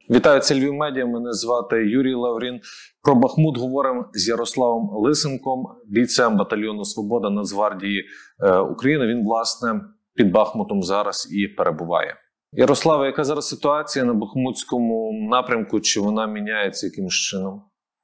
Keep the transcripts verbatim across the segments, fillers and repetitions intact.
Вітаю, це Львів Медіа. Мене звати Юрій Лаврін. Про Бахмут говоримо з Ярославом Лисенком, бійцем батальйону «Свобода» Нацгвардії України. Він, власне, під Бахмутом зараз і перебуває. Ярославе, яка зараз ситуація на Бахмутському напрямку? Чи вона міняється якимось чином?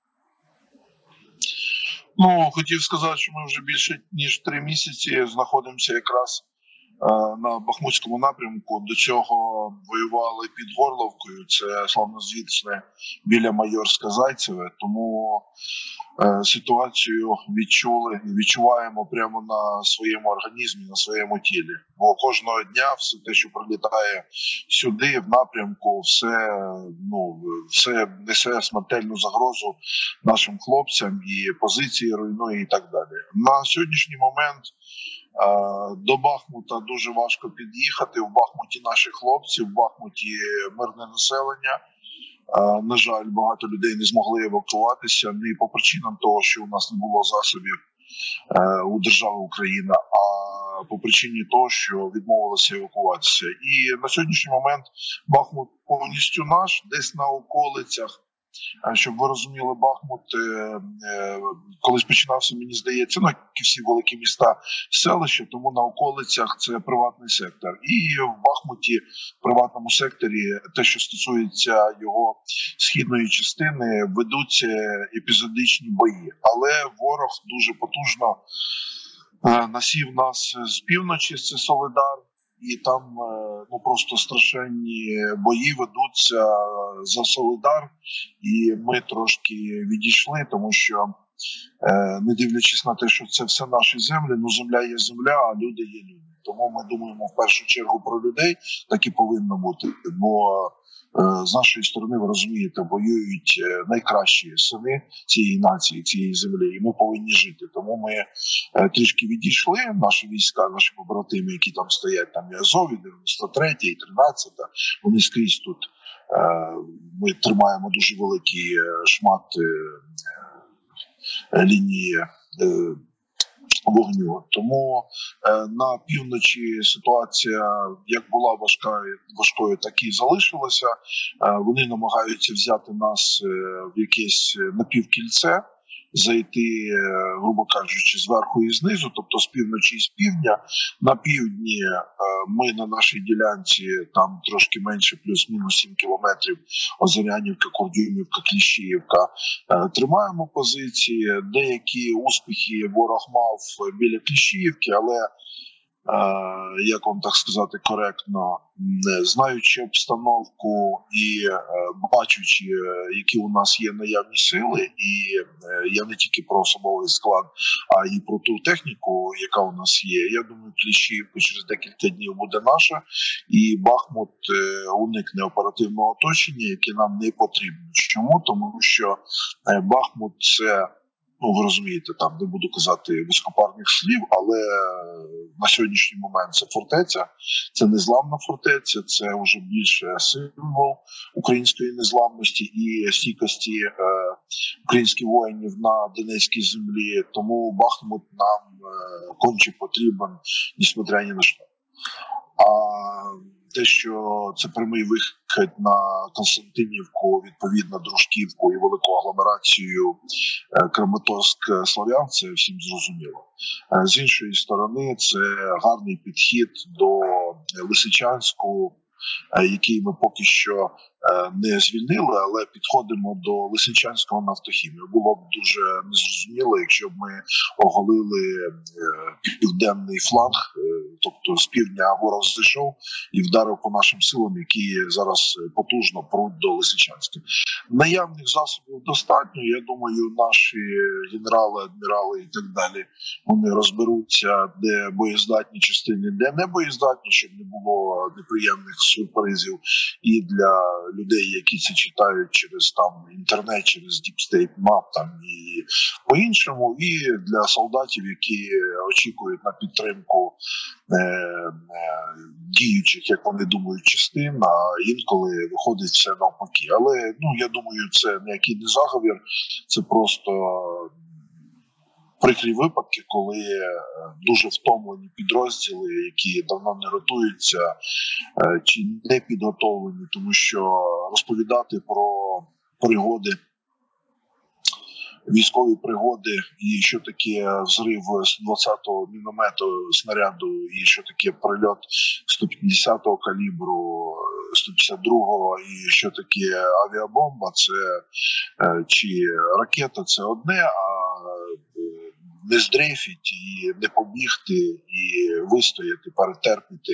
Ну, хотів сказати, що ми вже більше ніж три місяці знаходимося якраз на Бахмутському напрямку. До цього воювали під Горловкою, це славнозвісне біля Майорська-Зайцеве, тому е, ситуацію відчули, відчуваємо прямо на своєму організмі, на своєму тілі. Бо кожного дня все те, що прилітає сюди, в напрямку, все, ну, все несе смертельну загрозу нашим хлопцям, і позиції руйнує і так далі. На сьогоднішній момент до Бахмута дуже важко під'їхати. В Бахмуті наші хлопці, в Бахмуті мирне населення. На жаль, багато людей не змогли евакуватися не по причинам того, що у нас не було засобів у держави Україна, а по причині того, що відмовилися евакуватися. І на сьогоднішній момент Бахмут повністю наш, десь на околицях. Щоб ви розуміли, Бахмут колись починався, мені здається, ну, як і всі великі міста, селища, тому на околицях це приватний сектор. І в Бахмуті, в приватному секторі, те, що стосується його східної частини, ведуться епізодичні бої. Але ворог дуже потужно насів нас з півночі, це Солидар. І там ну просто страшенні бої ведуться за Солидар, і ми трошки відійшли, тому що, не дивлячись на те, що це все наші землі, ну земля є земля, а люди є люди. Тому ми думаємо в першу чергу про людей, так і повинно бути, бо з нашої сторони, ви розумієте, воюють найкращі сини цієї нації, цієї землі, і ми повинні жити. Тому ми трішки відійшли, наші війська, наші побратими, які там стоять, там і Азов, і дев'яносто третя, і тринадцята, вони скрізь тут. Ми тримаємо дуже великий шмат лінії вогню. Тому е, на півночі ситуація як була важка, важкою, так і залишилася. Е, вони намагаються взяти нас е, в якесь напівкільце, зайти, е, грубо кажучи, зверху і знизу, тобто з півночі і з півдня. На півдні е, ми на нашій ділянці, там трошки менше, плюс-мінус сім кілометрів, Озерянівка, Кордюмівка, Кліщіївка, е, тримаємо позиції. Деякі успіхи ворог мав біля Кліщіївки, але, е, як вам так сказати коректно, знаючи обстановку і е, бачучи, які у нас є наявні сили, і е, я не тільки про особовий склад, а і про ту техніку, яка у нас є. Я думаю, Кліщіївка через декілька днів буде наша, і Бахмут е, уникне оперативного оточення, яке нам не потрібно. Чому? Тому що е, Бахмут – це, ну, ви розумієте, там не буду казати високопарних слів, але на сьогоднішній момент це фортеця, це незламна фортеця, це вже більше символ української незламності і стійкості е, українських воїнів на Донецькій землі. Тому Бахмут нам е, конче потрібен, несмотря ні на що. А те, що це прямий вихід на Константинівку, відповідно Дружківку і велику агломерацію Краматорськ-Слов'янськ, це всім зрозуміло. З іншої сторони, це гарний підхід до Лисичанську, який ми поки що не звільнили, але підходимо до Лисичанського нафтохімію. Було б дуже незрозуміло, якщо б ми оголили південний фланг, тобто з півдня ворог зайшов і вдарив по нашим силам, які зараз потужно пруть до Лисичанська. Наявних засобів достатньо. Я думаю, наші генерали, адмірали і так далі, вони розберуться, де боєздатні частини, де не боєздатні, щоб не було неприємних сюрпризів і для людей, які це читають через там інтернет, через Deep State Map там і по-іншому, і для солдатів, які очікують на підтримку е, е, діючих, як вони думають, частин, а інколи виходить все навпаки. Але, ну, я думаю, це ніякий не заговір, це просто прикрі випадки, коли дуже втомлені підрозділи, які давно не ротуються чи не підготовлені, тому що розповідати про пригоди, військові пригоди, і що таке взрив сто двадцятого міномету снаряду, і що таке прильот сто п'ятдесятого калібру, сто п'ятдесят другого, і що таке авіабомба, це чи ракета, це одне, а не здрейфіть і не побігти, і вистояти, перетерпіти,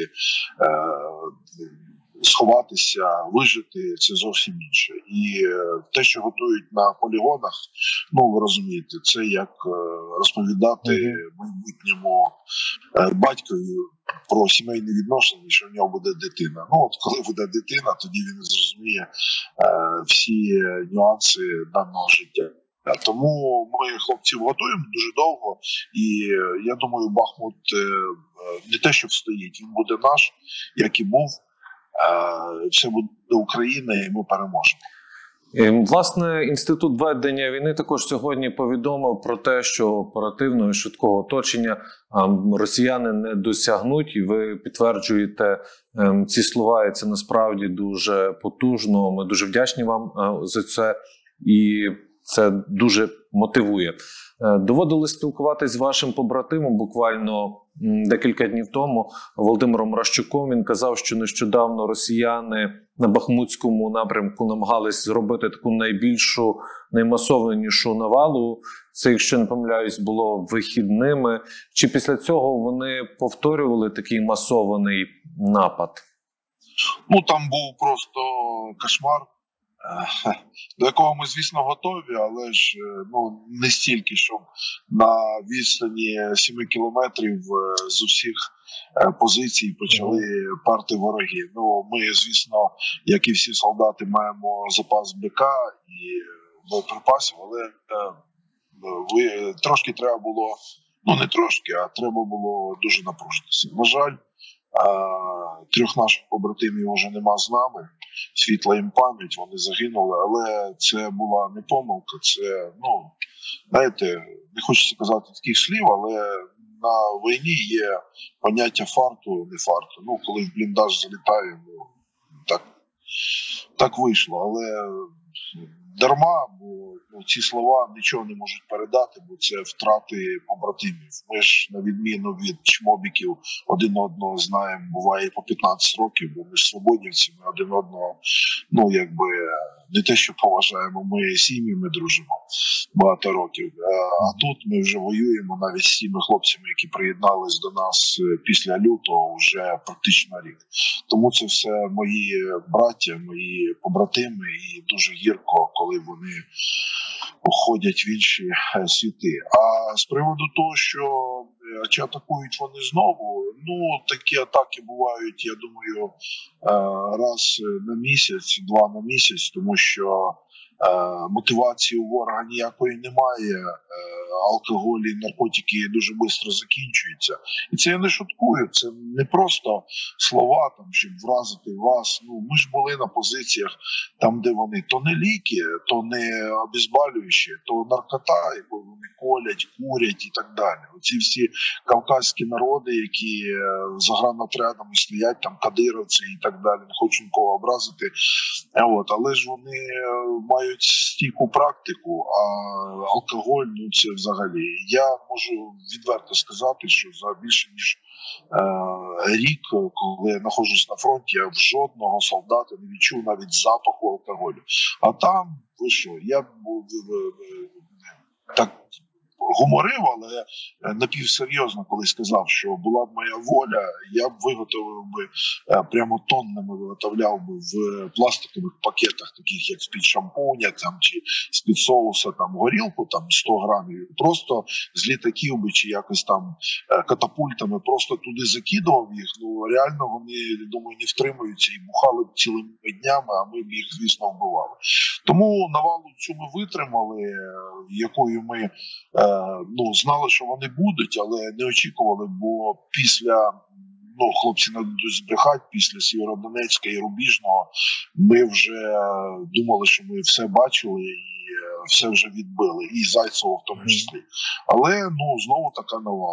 сховатися, вижити – це зовсім інше. І те, що готують на полігонах, ну, ви розумієте, це як розповідати mm-hmm. майбутньому батькові про сімейні відносини, що в нього буде дитина. Ну, от коли буде дитина, тоді він зрозуміє е, всі нюанси даного життя. Тому ми хлопців готуємо дуже довго, і я думаю, Бахмут е, не те, що встоїть, він буде наш, як і був. Е, все буде Україна, і ми переможемо. Власне, Інститут ведення війни також сьогодні повідомив про те, що оперативного і швидкого оточення росіяни не досягнуть, і ви підтверджуєте ці слова, і це насправді дуже потужно. Ми дуже вдячні вам за це, і це дуже мотивує. Доводилось спілкуватись з вашим побратимом буквально декілька днів тому, Володимиром Ращуком. Він казав, що нещодавно росіяни на Бахмутському напрямку намагались зробити таку найбільшу, наймасованішу навалу. Це, якщо не помиляюсь, було вихідними. Чи після цього вони повторювали такий масований напад? Ну, там був просто кошмар, до якого ми, звісно, готові, але ж ну, не стільки, щоб на відстані семи кілометрів з усіх позицій почали парти вороги. Ну, ми, звісно, як і всі солдати, маємо запас БК і боєприпасів, але ви, трошки треба було, ну не трошки, а треба було дуже напружитися. На жаль, трьох наших побратимів вже нема з нами, світла їм пам'ять, вони загинули, але це була не помилка, це, ну, знаєте, не хочеться казати таких слів, але на війні є поняття фарту, не фарту. Ну, коли в бліндаж залітає, ну, так, так вийшло, але дарма, бо ну, ці слова нічого не можуть передати, бо це втрати побратимів. Ми ж, на відміну від чмобіків, один одного знаємо, буває по п'ятнадцять років, бо ми ж свободівці, ми один одного, ну, якби, не те, що поважаємо, ми сім'ями дружимо багато років. А тут ми вже воюємо навіть з тими хлопцями, які приєднались до нас після лютого, вже практично рік. Тому це все мої браття, мої побратими, і дуже гірко, коли вони уходять в інші світи. А з приводу того, що чи атакують вони знову, ну, такі атаки бувають, я думаю, раз на місяць, два на місяць, тому що мотивації у ворога ніякої немає, алкоголь і наркотики дуже швидко закінчуються. І це я не шуткую, це не просто слова, там, щоб вразити вас. Ну, ми ж були на позиціях там, де вони то не ліки, то не обезболюючі, то наркота, яку вони колять, курять і так далі. Оці всі кавказькі народи, які загранотрядами стоять, там кадировці і так далі, не хочу нікого образити, от, але ж вони мають стійку практику, а алкоголь, ну це взагалі. Я можу відверто сказати, що за більше ніж е, рік, коли я знаходжусь на фронті, я в жодного солдата не відчув навіть запаху алкоголю. А там, ви що, я був так гуморив, але напівсерйозно, коли сказав, що була б моя воля, я б виготовив би, прямо тоннами виготовляв би в пластикових пакетах, таких як з-під шампуня там, чи з-під соуса там, горілку там, сто грамів, просто з літаків би чи якось там катапультами просто туди закидував їх. Ну реально вони, думаю, не втримуються і бухали б цілими днями, а ми б їх, звісно, вбивали. Тому навалу цю ми витримали, якою ми ну, знали, що вони будуть, але не очікували, бо після, ну, хлопці не будуть збрехати, після Сєвєродонецька і Рубіжного ми вже думали, що ми все бачили і все вже відбили, і Зайцево в тому числі. Але, ну, знову така навала.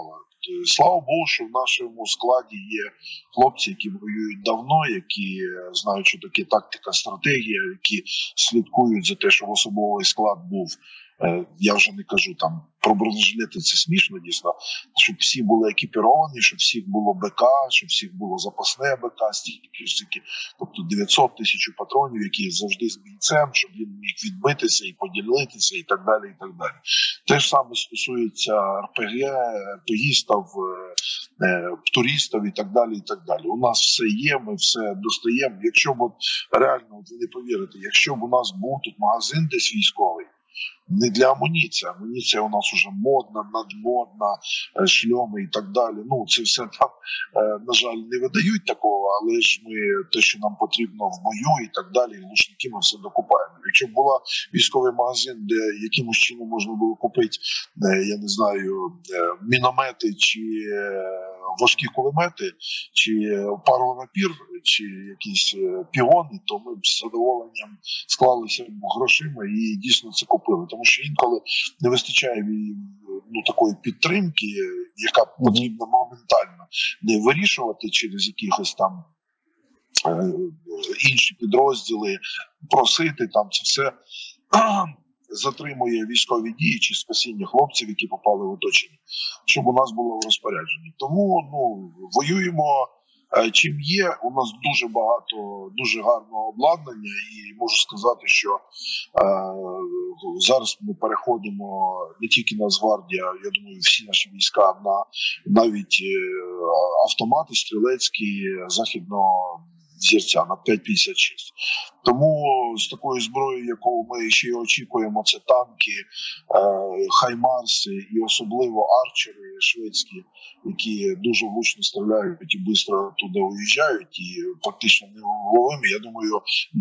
Слава Богу, що в нашому складі є хлопці, які воюють давно, які знають, що таке тактика, стратегія, які слідкують за те, щоб особовий склад був. Я вже не кажу там про бронежилети, це смішно дійсно, щоб всі були екіпіровані, щоб всіх було БК, щоб всіх було запасне БК, стільки, стільки, тобто дев'ятсот тисяч патронів, які завжди з бійцем, щоб він міг відбитися і поділитися і так далі, і так далі. Те ж саме стосується РПГ, РПГістів, туристів і так далі, і так далі. У нас все є, ми все достаємо. Якщо б от, реально, от ви не повірите, якщо б у нас був тут магазин десь військовий, не для амуніції. Амуніція у нас вже модна, надмодна, шльоми і так далі. Ну, це все там, на жаль, не видають такого, але ж ми те, що нам потрібно в бою і так далі, глушники ми все докупаємо. Якщо б була військовий магазин, де якимось чином можна було купити, я не знаю, міномети чи важкі кулемети, чи пару рапір, чи якісь піони, то ми б з задоволенням склалися грошима і дійсно це купили. Тому що інколи не вистачає ну, такої підтримки, яка потрібна моментально, не вирішувати через якихось там е, інші підрозділи, просити там це все затримує військові дії чи спасіння хлопців, які попали в оточення, щоб у нас було в розпорядженні. Тому ну, воюємо чим є. У нас дуже багато, дуже гарного обладнання, і можу сказати, що е, зараз ми переходимо не тільки на Нацгвардія, я думаю, всі наші війська на навіть е, автомати стрілецькі західного зірця на п'ять п'ятдесят шість. Тому з такою зброєю, яку ми ще й очікуємо, це танки, е, хаймарси і особливо арчери шведські, які дуже влучно стріляють і швидко туди уїжджають і практично невловимі. Я думаю,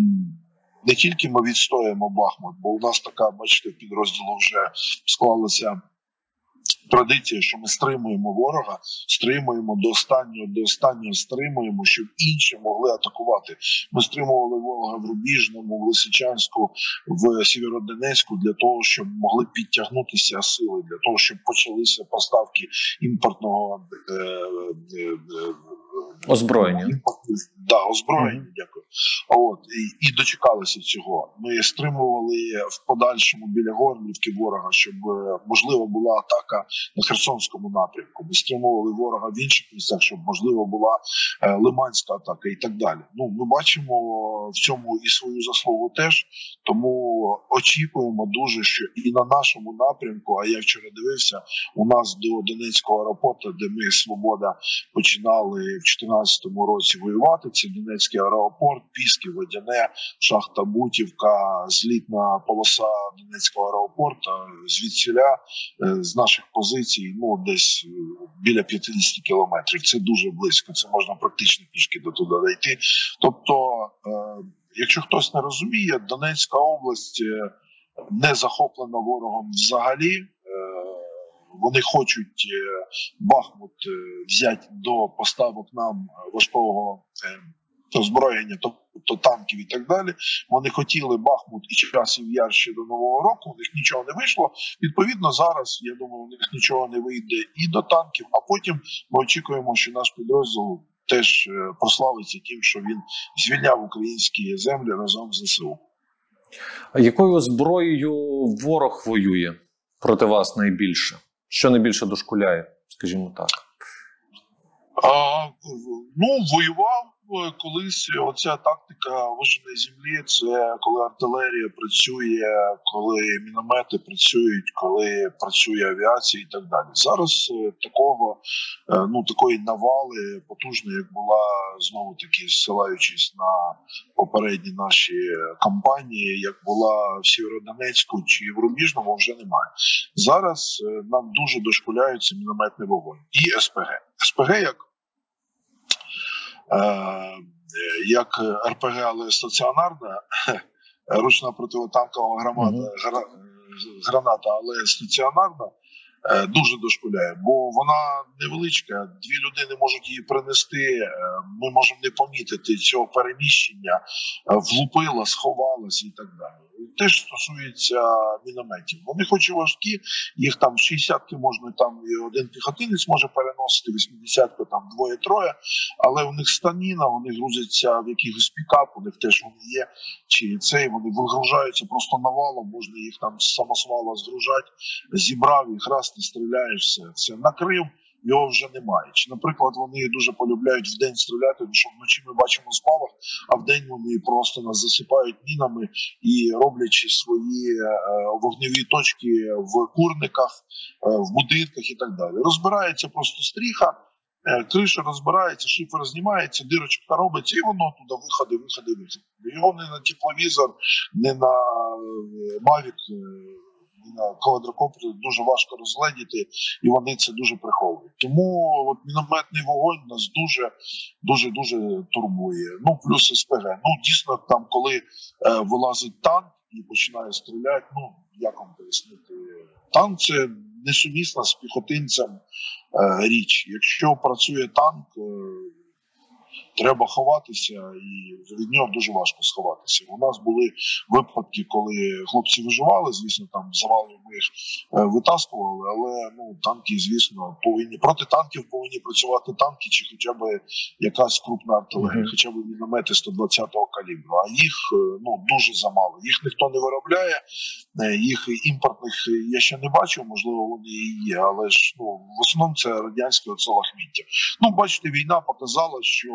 не тільки ми відстоїмо Бахмут, бо у нас така, бачите, в підрозділу вже склалася традиція, що ми стримуємо ворога, стримуємо до останнього, до останнього стримуємо, щоб інші могли атакувати. Ми стримували ворога в Рубіжному, в Лисичанську, в Сєвєродонецьку для того, щоб могли підтягнутися сили, для того, щоб почалися поставки імпортного е, е, е, озброєння. Імпортних, да, озброєння, mm-hmm. дякую. А от і, і дочекалися цього. Ми стримували в подальшому біля Горлівки ворога, щоб можливо була атака на Херсонському напрямку. Ми стримували ворога в інших місцях, щоб можливо була е, Лиманська атака і так далі. Ну, ми бачимо в цьому і свою заслугу теж, тому очікуємо дуже, що і на нашому напрямку, а я вчора дивився, у нас до Донецького аеропорту, де ми Свобода починали в чотирнадцятому році воювати, це Донецький аеропорт, Піски, Водяне, шахта Бутівка, злітна полоса Донецького аеропорту, звідсіля з наших позицій, ну, десь біля п'ятдесят кілометрів. Це дуже близько, це можна практично пішки до туди дійти. Тобто, е, якщо хтось не розуміє, Донецька область не захоплена ворогом взагалі. Е, вони хочуть Бахмут взяти до поставок нам важкого е, озброєння, тобто танків і так далі. Вони хотіли Бахмут і Часів Яр ще до Нового року, у них нічого не вийшло. Відповідно, зараз, я думаю, у них нічого не вийде і до танків, а потім ми очікуємо, що наш підрозділ теж прославиться тим, що він звільняв українські землі разом з ЗСУ. А якою зброєю ворог воює проти вас найбільше? Що найбільше дошкуляє, скажімо так? А, ну, воював колись оця тактика виженої землі, це коли артилерія працює, коли міномети працюють, коли працює авіація і так далі. Зараз такого, ну, такої навали потужної, як була, знову таки, зсилаючись на попередні наші кампанії, як була в Сєвєродонецьку чи в Рубіжному, вже немає. Зараз нам дуже дошкуляється мінометний вогонь і ес пе ге. ес пе ге як як ер пе ге, але стаціонарна, ручна противотанкова граната, mm-hmm. граната, але стаціонарна, дуже дошкуляє, бо вона невеличка, дві людини можуть її принести, ми можемо не помітити цього переміщення, влупила, сховалася і так далі. те, що стосується мінометів. Вони хоч і важкі, їх там шістдесятки можна, там і один піхотинець може переносити, вісімдесятки там двоє-троє, але у них станіна, вони грузяться в якихось пікап, у них теж вони є, чи цей, вони вигружаються просто навалом, можна їх там з самосвала згружати, зібрав їх, раз ти стріляєш, все, все, накрив, його вже немає. Чи, наприклад, вони дуже полюбляють вдень стріляти, тому що вночі ми бачимо спалах, а вдень вони просто нас засипають мінами і роблячи свої е, вогневі точки в курниках, е, в будинках і так далі. Розбирається просто стріха, е, криша розбирається, шифер знімається, дирочка робиться, і воно туди виходи, виходи, виходи. Його не на тепловізор, не на Mavic, на квадрокоптер дуже важко розгледіти, і вони це дуже приховують. Тому от мінометний вогонь нас дуже, дуже, дуже турбує. Ну, плюс СПГ. Ну, дійсно, там, коли е, вилазить танк і починає стріляти, ну, як вам пояснити, танк – це несумісна з піхотинцем е, річ. Якщо працює танк, е, треба ховатися, і від нього дуже важко сховатися. У нас були випадки, коли хлопці виживали, звісно, там завалами ми їх витаскували, але ну, танки, звісно, повинні, проти танків повинні працювати танки, чи хоча б якась крупна артилерія, mm-hmm. хоча б міномети сто двадцятого калібру. А їх ну, дуже замало. Їх ніхто не виробляє, їх імпортних я ще не бачив, можливо, вони і є, але ж ну, в основному це радянське оце лахміття. Ну, бачите, війна показала, що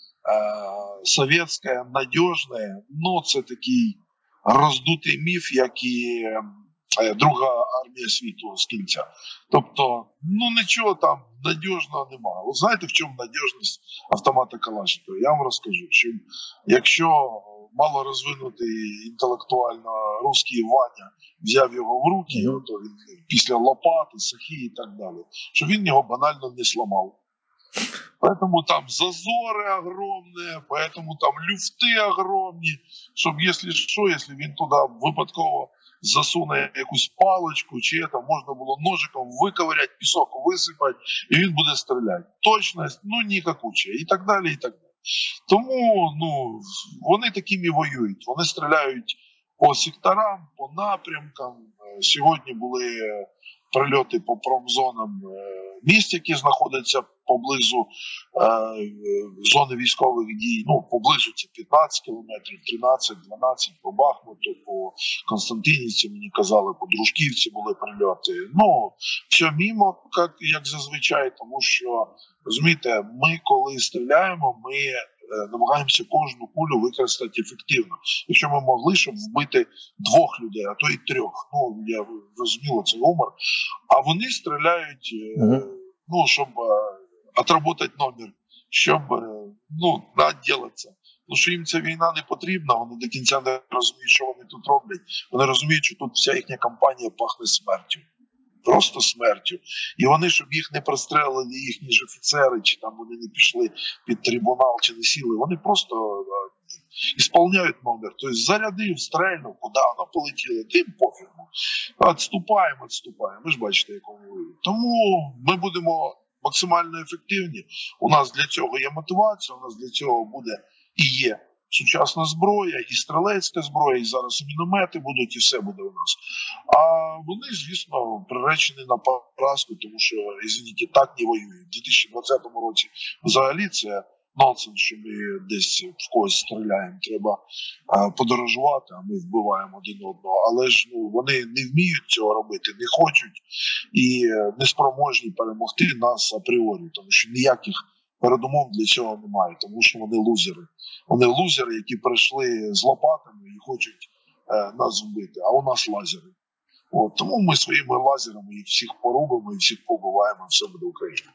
совєтське, надіжне, ну це такий роздутий міф, як і Друга армія світу з кінця. Тобто, ну нічого там надіжного немає. Ви знаєте, в чому надіжність автомата Калашникова? Я вам розкажу, що якщо мало розвинутий інтелектуально русський Ваня взяв його в руки, mm-hmm. то він після лопати, сахи і так далі, що він його банально не сламав. Поэтому там зазоры огромные, поэтому там люфти огромні, щоб, якщо що, якщо він туди випадково засуне якусь паличку, чи це, можна було ножиком виковиряти, пісок висипати, і він буде стріляти. Точність, ну, нікакуча, і так далі, і так далі. Тому, ну, вони такими воюють, вони стріляють по секторам, по напрямкам. Сьогодні були прильоти по промзонам міст, які знаходяться поблизу е, зони військових дій. Ну, поблизу це п'ятнадцять кілометрів, тринадцять, дванадцять по Бахмуту, по Константинівці, мені казали, по Дружківці були прильоти. Ну, все мімо, як, як зазвичай, тому що, розумієте, ми коли стріляємо, ми намагаємося кожну кулю використати ефективно. Якщо ми могли, щоб вбити двох людей, а то й трьох. Ну, я розумію, це гумор. А вони стріляють, mm-hmm. ну, щоб отработати номер, щоб, ну, наділатися. Ну, що їм ця війна не потрібна, вони до кінця не розуміють, що вони тут роблять. Вони розуміють, що тут вся їхня кампанія пахне смертю. Просто смертю. І вони, щоб їх не прострелили їхні ж офіцери, чи там вони не пішли під трибунал, чи не сіли, вони просто ісполняють номер. Тобто зарядив, стрельнув, куди воно полетіло, тим пофігу. Відступаємо, відступаємо. Ви ж бачите, якому ви. Тому ми будемо максимально ефективні. У нас для цього є мотивація, у нас для цього буде і є сучасна зброя, і стрілецька зброя, і зараз і міномети будуть, і все буде у нас. А вони, звісно, приречені на поразку, тому що, извините, так не воюють. У дві тисячі двадцятому році взагалі це нонсенс, що ми десь в когось стріляємо. Треба а, подорожувати, а ми вбиваємо один одного. Але ж ну, вони не вміють цього робити, не хочуть і не спроможні перемогти нас апріорі, тому що ніяких передумов для цього немає, тому що вони лузери. Вони лузери, які прийшли з лопатами і хочуть е, нас вбити, а у нас лазери. От, тому ми своїми лазерами їх всіх порубимо і всіх побиваємо, і все буде Україна.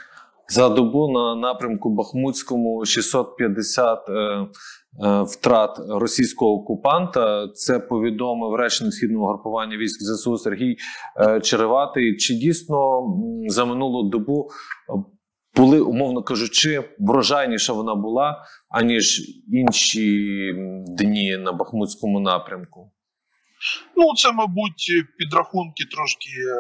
За добу на напрямку Бахмутському шістсот п'ятдесят е, е, втрат російського окупанта. Це повідомив речник Східного групування військ ЗСУ Сергій е, Череватий. Чи дійсно за минулу добу були, умовно кажучи, врожайніша вона була, аніж інші дні на Бахмутському напрямку? Ну, це, мабуть, підрахунки трошки е,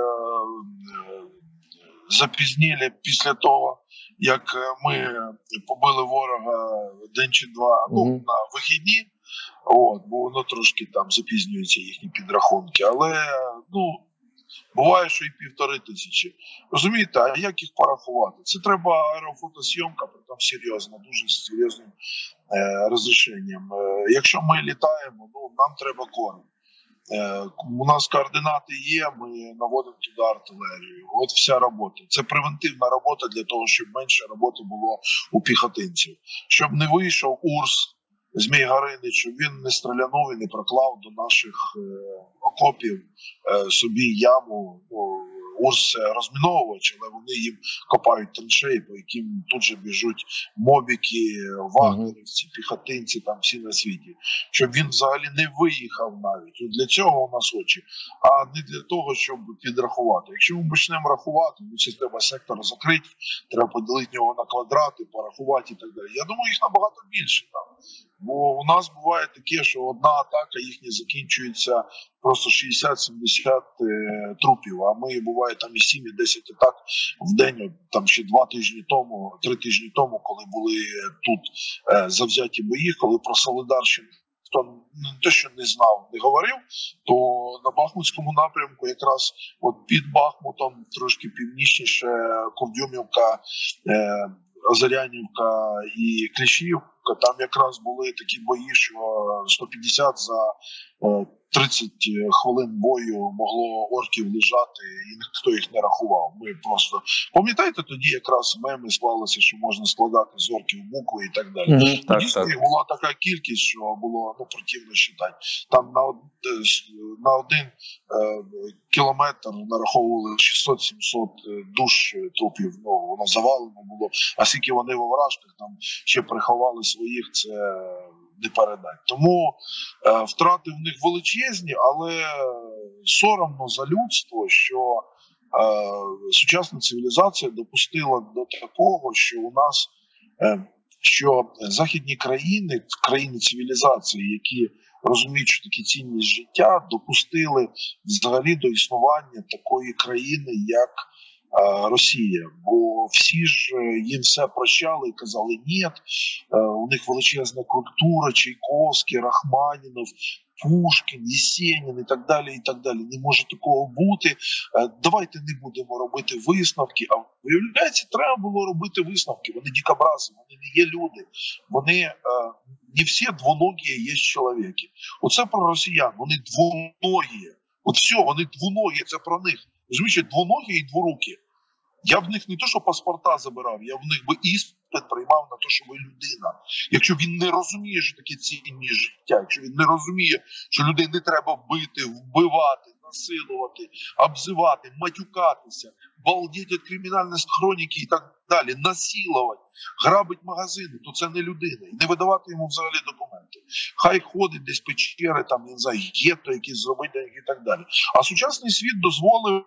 е, запізніли після того, як ми побили ворога день чи два, ну, mm-hmm. на вихідні. От, бо воно трошки там запізнюється їхні підрахунки. Але ну буває, що і півтори тисячі. Розумієте, а як їх порахувати? Це треба аерофотосйомка, притом серйозно, дуже серйозним е, розрішенням. Е, якщо ми літаємо, ну нам треба корм. Е, у нас координати є, ми наводимо туди артилерію. От вся робота. Це превентивна робота для того, щоб менше роботи було у піхотинців. Щоб не вийшов УРС Змій Горинич, щоб він не стрілянув і не проклав до наших е, окопів е, собі яму. Ну, УРС – розміновувач, але вони їм копають траншеї, по яким тут же біжуть мобіки, вагнерівці, піхотинці, там всі на світі. Щоб він взагалі не виїхав навіть. От для цього у нас очі, а не для того, щоб підрахувати. Якщо ми почнемо рахувати, ну це треба сектор закрити, треба поділити його на квадрати, порахувати і так далі. Я думаю, їх набагато більше там. Бо у нас буває таке, що одна атака їхня закінчується просто шістдесят-сімдесят е, трупів, а ми буває там і сім-десять атак в день, там ще два тижні тому, три тижні тому, коли були тут е, завзяті бої, коли про Солидарщину хто не те, що не знав, не говорив, то на Бахмутському напрямку якраз от під Бахмутом, трошки північніше Курдюмівка, е, Озарянівка і Кліщівка, там якраз були такі бої, що сто п'ятдесят за тридцять хвилин бою могло орків лежати, і ніхто їх не рахував. Ми просто пам'ятаєте, тоді якраз меми склалися, що можна складати з орків букви і так далі. Mm-hmm, так, Дійсно, так. їх була така кількість, що було ну противно вважати. Там на на один е, кілометр нараховували шістсот-сімсот душ трупів. Ну воно завалено було. А скільки вони в овражках там ще приховали своїх, це не передать. Тому е, втрати в них величезні, але соромно за людство, що е, сучасна цивілізація допустила до такого, що у нас е, що західні країни, країни цивілізації, які розуміють, що такі цінність життя, допустили взагалі до існування такої країни, як Росія, бо всі ж їм все прощали і казали, ні, у них величезна культура, Чайковський, Рахманінов, Пушкін, Єсенін і так далі, і так далі. Не може такого бути. Давайте не будемо робити висновки. А виявляється, треба було робити висновки. Вони дикобрази, вони не є люди. Вони не всі двоногі є чоловіки. Оце про росіян. Вони двоногі. От все, вони двоногі, це про них. Розумієте, двоногі і дворукі. Я в них не то, що паспорта забирав, я в них би іспит приймав на те, що ви людина. Якщо він не розуміє, що таке цінність життя, якщо він не розуміє, що людей не треба бити, вбивати, насилувати, обзивати, матюкатися, балдіти від кримінальної хроніки і так далі, насилувати, грабить магазини, то це не людина. І не видавати йому взагалі документи. Хай ходить десь печери, там, не знаю, гетто якісь зробити і так далі. А сучасний світ дозволив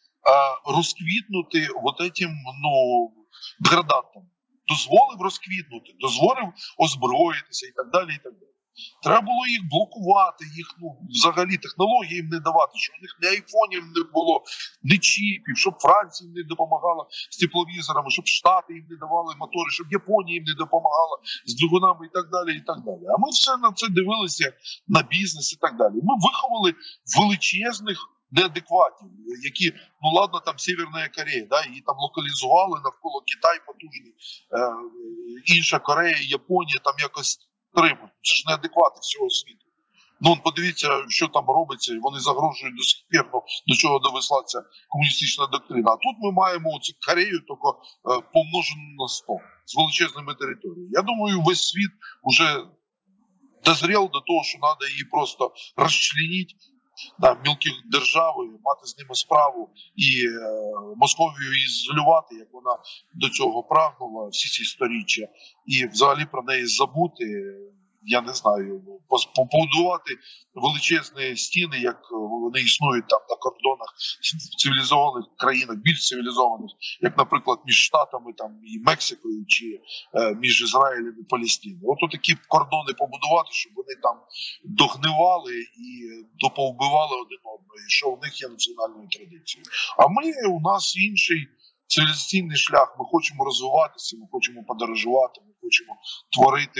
розквітнути вот этим, ну, деградантам. Дозволив розквітнути, дозволив озброїтися і так далі, і так далі. Треба було їх блокувати, їх, ну, взагалі технології їм не давати, щоб у них ні айфонів не було, ні чіпів, щоб Франція їм не допомагала з тепловізорами, щоб Штати їм не давали мотори, щоб Японія їм не допомагала з двигунами і так далі, і так далі. А ми все на це дивилися на бізнес і так далі. Ми виховали величезних неадекватів, які, ну ладно, там Северна Корея, да, її там локалізували навколо Китай потужний, е, інша Корея, Японія там якось тримають. Це ж неадеквати всього світу. Ну, подивіться, що там робиться, і вони загрожують до сих пір, ну, до чого довесла ця комуністична доктрина. А тут ми маємо оцю Корею тільки е, помножену на сто, з величезними територіями. Я думаю, весь світ вже дозрів до того, що треба її просто розчленити на мілкі держави, мати з ними справу і е, Московію ізолювати, як вона до цього прагнула всі ці сторіччя, і взагалі про неї забути, я не знаю, побудувати величезні стіни, як вони існують там на кордонах в цивілізованих країнах, більш цивілізованих, як, наприклад, між Штатами там, і Мексикою, чи е, між Ізраїлем і Палестиною. От такі кордони побудувати, щоб вони там догнивали і доповбивали один одного, і що в них є національною традицією. А ми, у нас інший цивілізаційний шлях, ми хочемо розвиватися, ми хочемо подорожувати, ми хочемо творити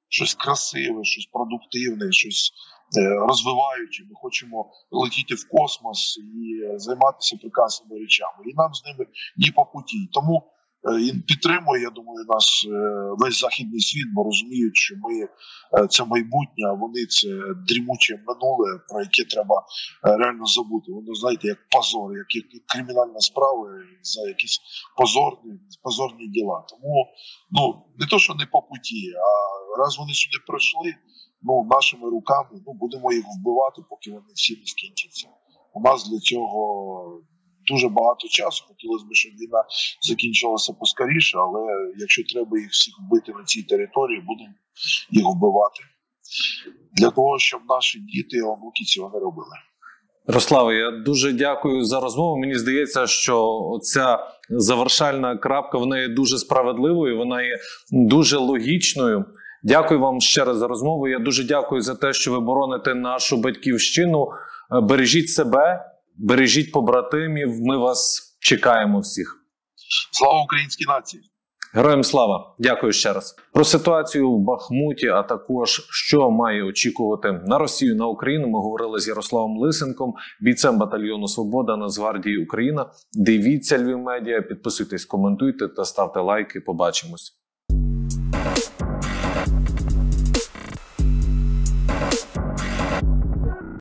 щось красиве, щось продуктивне, щось розвиваюче. Ми хочемо летіти в космос і займатися прекрасними речами. І нам з ними ні по путі. Тому він підтримує, я думаю, нас весь західний світ, бо розуміють, що ми це майбутнє, а вони це дрімуче минуле, про яке треба реально забути. Воно, знаєте, як позор, як, як кримінальна справа за якісь позорні, позорні діла. Тому, ну, не то, що не по путі, а раз вони сюди прийшли, ну, нашими руками, ну, будемо їх вбивати, поки вони всі не скінчаться. У нас для цього дуже багато часу. Хотілося б, щоб війна закінчилася поскоріше, але якщо треба їх всіх вбити на цій території, будемо їх вбивати. Для того, щоб наші діти, онуки цього не робили. Ярославе, я дуже дякую за розмову. Мені здається, що ця завершальна крапка, вона є дуже справедливою, вона є дуже логічною. Дякую вам ще раз за розмову. Я дуже дякую за те, що ви бороните нашу батьківщину. Бережіть себе, бережіть побратимів. Ми вас чекаємо всіх. Слава українській нації! Героям слава! Дякую ще раз. Про ситуацію в Бахмуті, а також що має очікувати на Росію, на Україну, ми говорили з Ярославом Лисенком, бійцем батальйону «Свобода» Нацгвардії Україна. Дивіться Львів Медіа, підписуйтесь, коментуйте та ставте лайки. Побачимось.